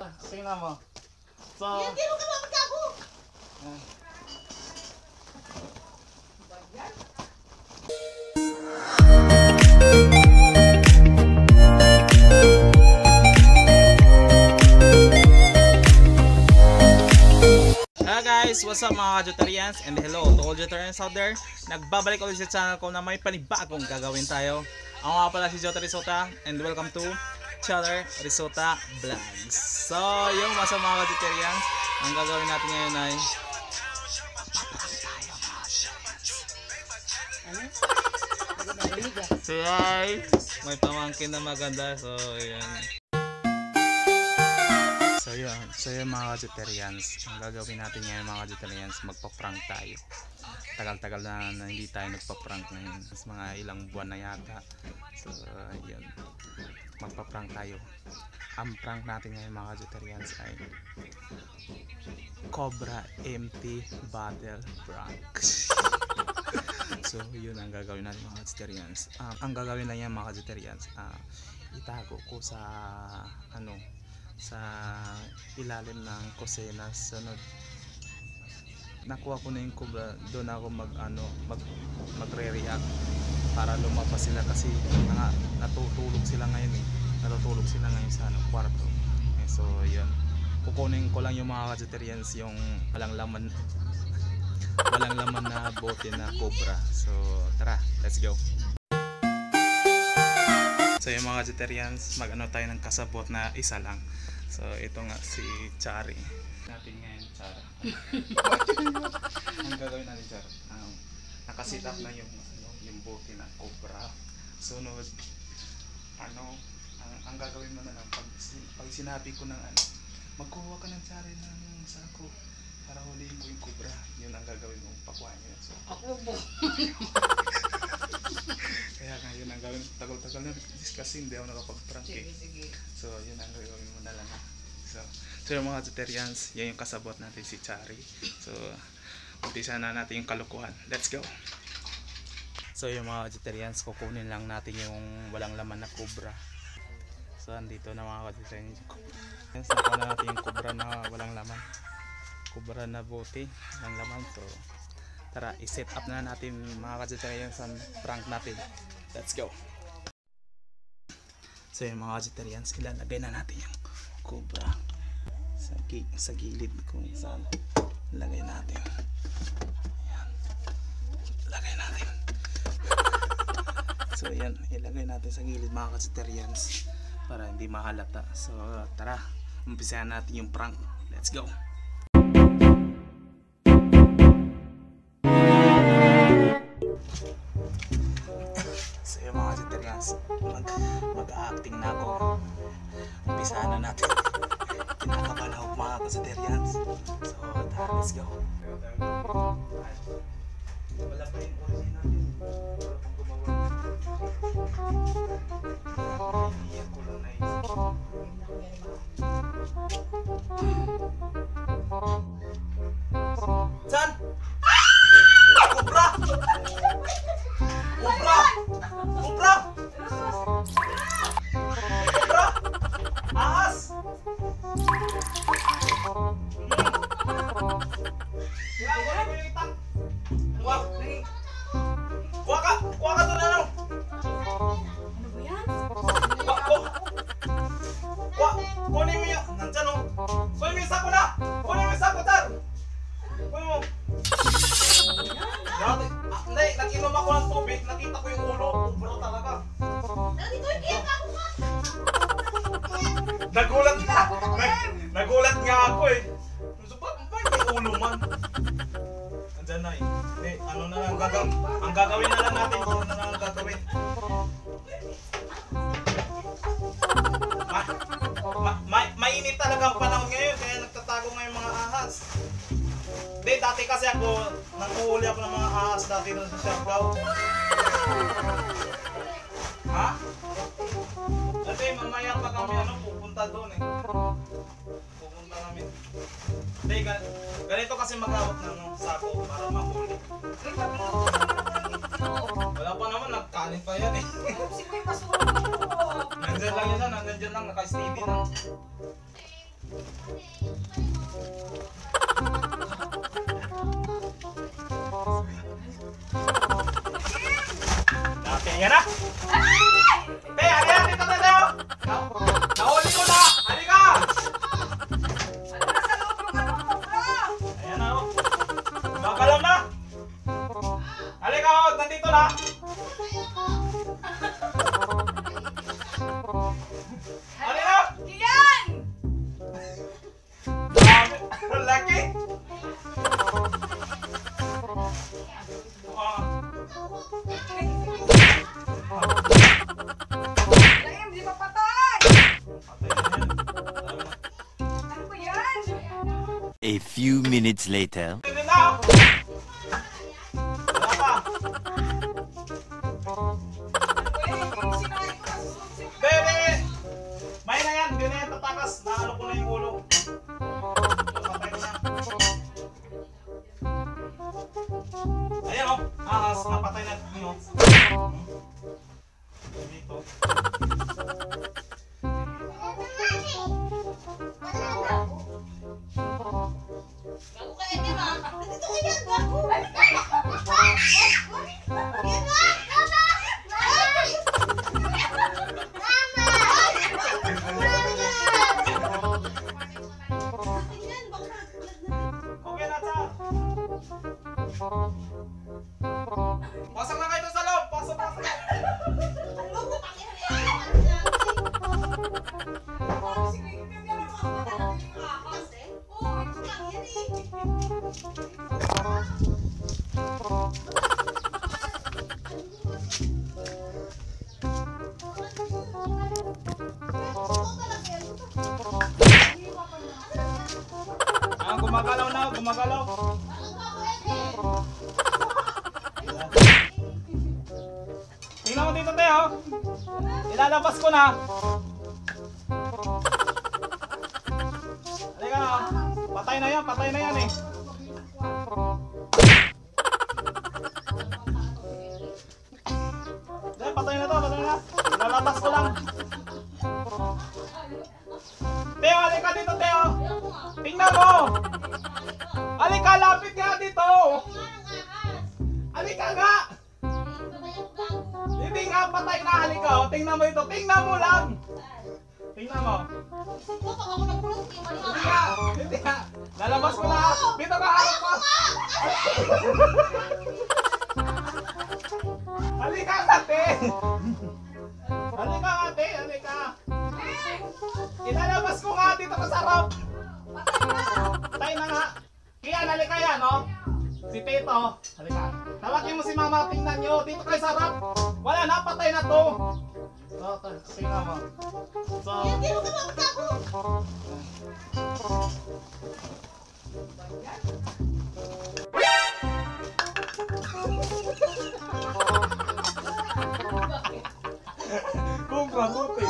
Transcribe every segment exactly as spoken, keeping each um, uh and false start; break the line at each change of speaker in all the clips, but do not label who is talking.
Tingnan mo. So,
Yan, tiro ka naman ako.
Uh, Hello guys, what's up mga Jotarians, and hello to all Jotarians out there. Nagbabalik ulit sa channel ko na may panibagong gagawin tayo. Ako nga pala si Jota Risota, and welcome to Chowder Risota Vlogs. So yung masa mga Jotarians, ang gagawin natin ngayon ay so ay may pamangkin na maganda. So yan. So yun, so yun mga Jotarians, ang gagawin natin ngayon mga Jotarians, magpa-prank tayo. Tagal-tagal na, na hindi tayo nagpa-prank ngayon, mas mga ilang buwan na yata. So yun, magpa-prank tayo. Ang prank natin ngayon mga Jotarians ay Cobra M T Battle Prank. So yun ang gagawin natin mga Jotarians. uh, Ang gagawin na yan mga Jotarians, uh, itago ko sa ano sa ilalim ng kusina. Sunod nakuha ko na yung Cobra, doon ako mag ano mag magre-react para lumabas sila kasi nga natutulog sila ngayon eh natutulog sila ngayon sa ano, kwarto eh, so yun, kukunin ko lang yung mga Jotarians yung walang laman walang laman na bote na Cobra. So tara, let's go. So yung mga Jotarians, mag ano tayo ng kasabot na isa lang. So ito nga si Chari natin ngayon. Chari ang gagawin natin Chari, um, nakasit up na yung, ano, yung bote na Cobra. Sunod ano ang, ang gagawin mo na lang pag, pag sinabi ko ng ano, magkuha ka ng Chari ng sako para huliin ko yung Cobra, yun ang gagawin mo, pakuha nyo. So
Ako po.
kaya ngayon ang gawin, tagal-tagal na discussing, hindi ako nakapag-prank eh.
Sige, sige.
So yun ang gagawin mo na lang. So, so yung mga Jotarians, yan yung kasabot natin si Chari. So umpisa na natin yung kalukuhan. Let's go. So yung mga Jotarians, kukunin lang natin yung walang laman na Cobra. So andito na mga Jotarians, yes, nakuha na natin yung Cobra na walang laman, Cobra na bote ng laman. So tara, i-set up na natin mga Jotarians ang prank natin. Let's go. So yung mga Jotarians, ilalagay na natin yung Cobra sa, sa gilid kung saan lagay natin. Ayan. Lagay natin. So yan, ilagay natin sa gilid mga Jotarians para hindi mahalata. So tara, umpisahan natin yung prank. Let's go. So yung mga Jotarians, mag, mag-acting na ako. Umpisahan na natin. Kinakabahan ako mga Jotarians. So tara, let's go. Wala pa yung origin natin. Iyan ko lang na San? Cobra! Cobra! Cobra! Cobra! Ahas! Kuha ka! Kuha ka doon ano?
Ano ba yan?
Kuha ko! Kuha! Kunin mo yan! Nandyan o! Kunin mo yung sako na! Kunin mo yung sako, Tar! Kunin mo! Dati, ah, hindi, nag-inom ako ng tubig, nakita ko yung ulo, ubro talaga.
Nandito yung kaya ako ka.
Nagulat na! Nag, nagulat nga ako eh. So, ba, ba yung ulo man? Andyan na eh. Hindi, ano na lang gagawin? Ang gagawin na lang natin, ano na lang ang gagawin? Ma, ma, ma, mainit talaga ang panahon ngayon, kaya nagtatago ngayon mga ahas. Hindi, dati kasi ako, nanguhuli ako ng mga ahas dati doon sa Siargao. Ha? Kasi mamaya pa kami ano, pupunta doon eh. Pupunta kami. Hindi, ganito kasi mag-awat ng sako para mahuli. Wala pa naman, nagkanin pa yan eh.
Si Kuya Basura.
Nandyan lang yan, nandyan lang, naka-steady na. Dati yan na! Te, halika! Dito na tayo! Nahuli ko na! Halika! Ayan na oh! Magalaw na! Halika oh! Nandito na! Halika!
Yan!
Ang laki! Ah.
Laim, di ba patay? Ano ba yan?
A few minutes later.
Hindi na! Wala pa! Bebe! May na yan! Hindi na yan tatakas! Naano ko na yung ulo. Patay ko na. Ayan o! Ahas! Napatay na nyo. Dito.
Gago ka, Edi, ma. Nandito ka yan, gago. Yan,
Okay na ta! Pasok na kayo sa loob! Pasok, pasok! Ah, gumagalaw na, gumagalaw. Tingnan mo dito, Teo. Ilalabas ko na. Halika na. Patay na yan, patay na yan eh. Dahil, patay na to, patay na. Ilalabas ko lang. Teo, halika dito, Teo. Tingnan mo. Halika, lapit nga dito. Halika nga. Hindi nga, patay na. Halika, oh. Tingnan mo ito. Tingnan mo lang. Tingnan mo. Hindi nga, hindi nga. Lalabas ko na. Dito ka, harap ka. Halika nga, te. Halika nga, te. Halika. Ilalabas ko nga dito ka sa harap. Patay na nga. Kian, halika yan, no? Si Tito. Halika. Tawagin mo si Mama, tingnan nyo. Dito kayo sa harap. Wala na, patay na to. So, tingnan mo. So, kung kamutin.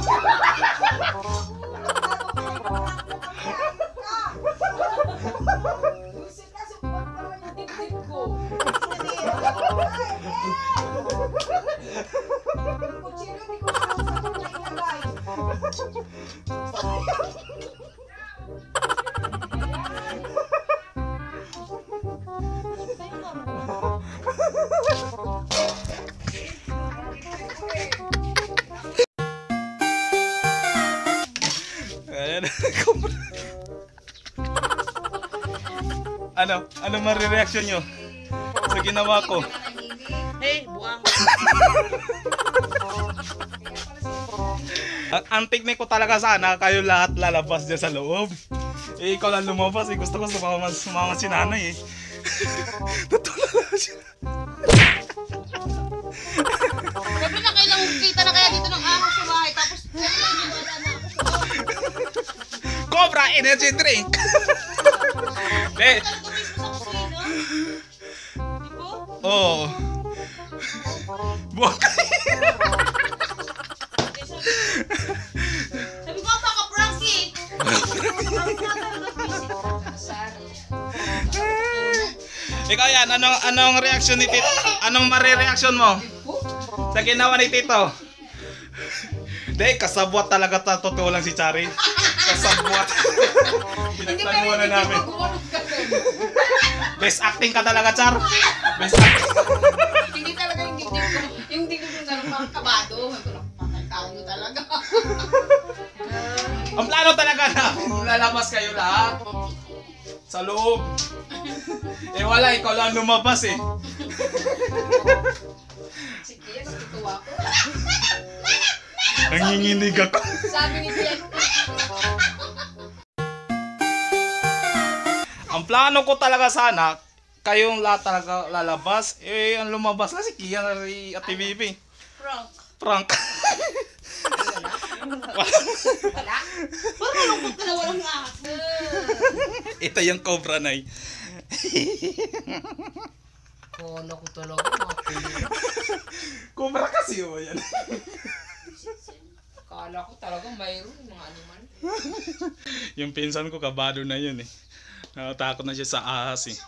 Ano? Ano marireaksyon nyo sa ginawa ko?
Hey, buang.
Ang, ang technique ko talaga sana, kayo lahat lalabas dyan sa loob. Eh, ikaw lang lumabas eh. Gusto ko sumama, sumama si nanay eh. Natulala siya.
Sabi na kailang kita na kaya dito ng ahas sa bahay. Tapos, wala na ako sa
Cobra energy drink! Eh, oh. Buwag
sabi ko, baka Frankie.
Ikaw yan, anong, anong reaksyon ni Tito? Anong marireaksyon mo sa ginawa ni Tito? Dahil kasabwat talaga ta, totoo lang si Chari. Kasabwat.
Hindi ka
Pinagtanuan na
rin,
namin.
hindi mo gumulog ka dun.
Best acting ka talaga, Char. Best acting.
Hindi talaga yung dibdib ko. Yung dibdib ko talaga parang kabado. Pakatao mo talaga.
Ang plano talaga namin, lalabas kayo lahat. Sa loob. Eh wala, ikaw lang lumabas eh.
Sige, sige, tuwa ko.
Nanginginig ako.
Sabi ni Kian,
Ang plano ko talaga sana, kayong lahat talaga lalabas. Eh, ang lumabas na si Kian at si Ate Bibi.
Frank.
Prank.
Wala? Parang malungkot ka na walang ahas.
Ito yung Cobra Nai.
Kala ko talaga mga kulit.
Cobra kasi yun yan.
Kala ko talaga mayroon mga animal.
Yung pinsan ko kabado na yun eh. Nakatakot na siya sa ahas eh.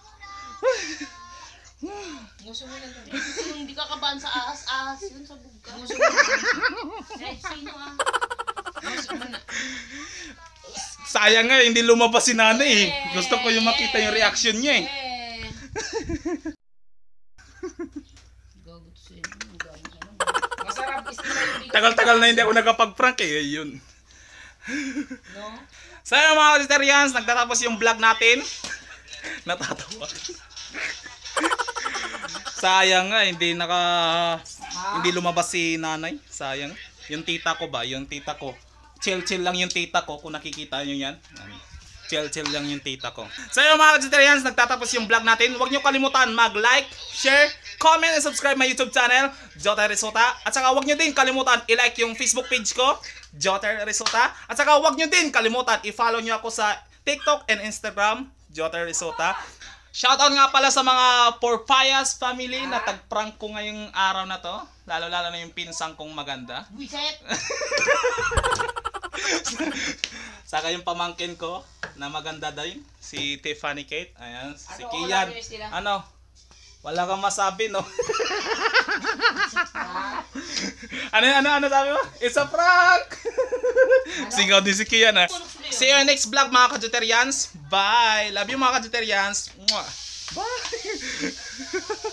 Gusto mo lang kami.
Yung hindi ka kabahan sa ahas-ahas yun sa buga.
Gusto mo lang.
Eh, sino ah?
Gusto mo na.
Sayang nga, hindi lumabas si nanay eh. Gusto ko yung makita yung reaction niya eh.
Eh. Gagot sa inyo. Ang dami ka lang. Masarap istilay.
Tagal-tagal na hindi ako nakapag-prank eh. Yun.
No?
So yun mga vegetarians, nagtatapos yung vlog natin. Natatawa. Sayang nga, hindi naka... Hindi lumabas si nanay. Sayang. Yung tita ko ba? Yung tita ko. Chill-chill lang yung tita ko. Kung nakikita nyo yan. Chill-chill lang yung tita ko. So yun mga vegetarians, nagtatapos yung vlog natin. Huwag nyo kalimutan mag-like, share, comment, and subscribe my YouTube channel, Joter Risota. At saka huwag nyo din kalimutan i-like yung Facebook page ko, Joter Risota. At saka huwag nyo din kalimutan i-follow nyo ako sa TikTok and Instagram, Joter Risota. Shoutout nga pala sa mga Porpayas family na tag-prank ko ngayong araw na to. Lalo-lalo na yung pinsang kong maganda.
Wiset!
Saka yung pamangkin ko na maganda din, si Tiffany Kate. Ayan, si
Ano,
Kian.
wala sila?
Ano? Wala kang masabi, no? ano, ano, ano sabi mo? It's a prank! Sigaw din si Kian, ha? See you next vlog, mga Kajuterians. Bye! Love you, mga Kajuterians. Mwah! Bye!